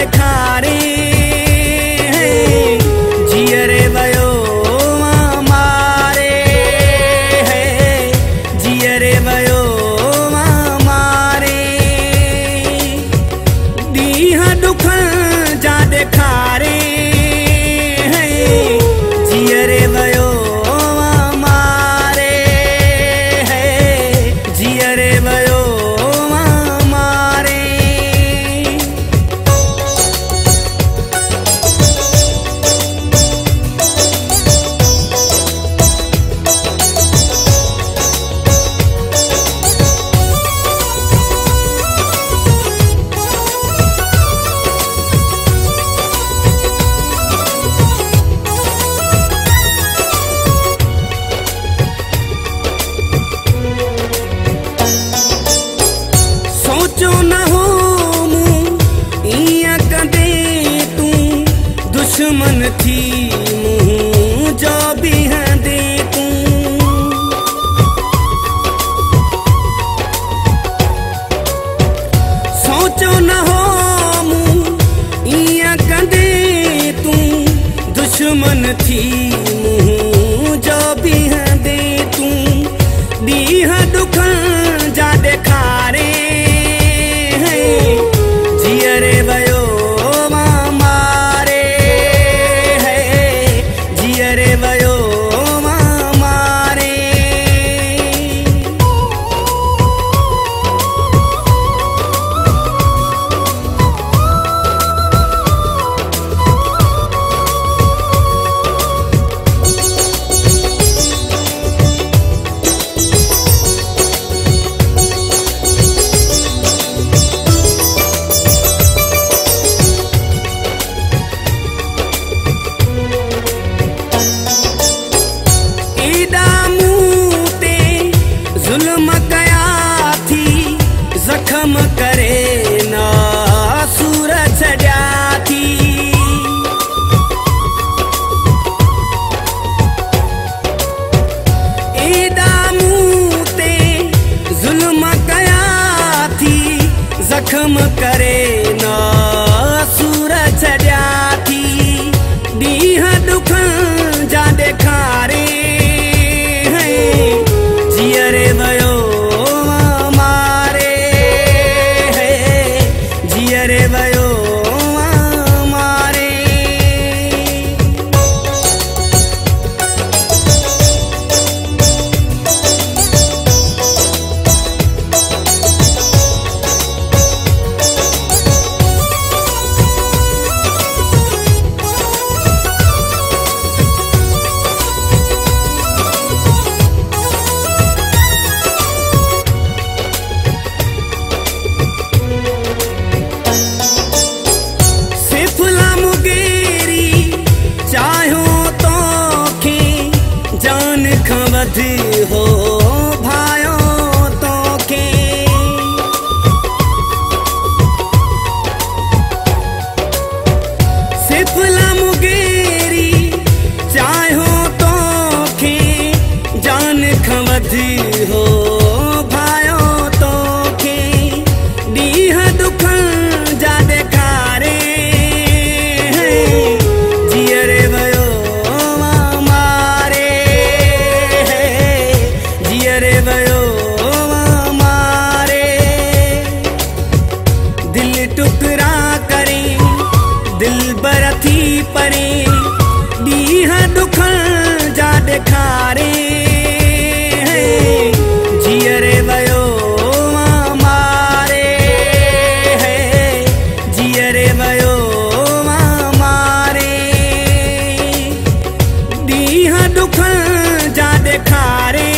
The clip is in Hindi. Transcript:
ॾेखारे जियरे वयो मारे जियरे वयो मारे ॾींहं ॾुखनि जा ॾेखारे जियरे वयो मारे जियरे वयो सोचो न हो मूं इया कंदे तू दुश्मन थी मूं जो भी हंदे तू सोचो न हो मूं इया कंदे तू दुश्मन थी मूं जो भी हंदे तू ॾींहं ॾुखनि जा ॾेखारे जियरे वयो मारे जियरे वयो मारे जख्म करे ना सूर छड्या थी एदा मूं ते जुल्म कया थी जख्म करे ना सूर छड्या थी ॾींहं ॾुखनि जा ॾेखारे जियरे वयो जियरे वयो मारे हो भायो तोखे सिफला मुगेरी चाहो तोखे जान खवधी हो भायो तोखे ॾींहं ॾुखनि जा ॾेखारे जियरे वयो जियरे वयो मारे दिल टुकड़ा करे दिल बर थी परे ॾींहं ॾुखनि जा ॾेखारे जियरे वयो मारे जियरे वयो मारे ॾींहं ॾुखनि जा ॾेखारे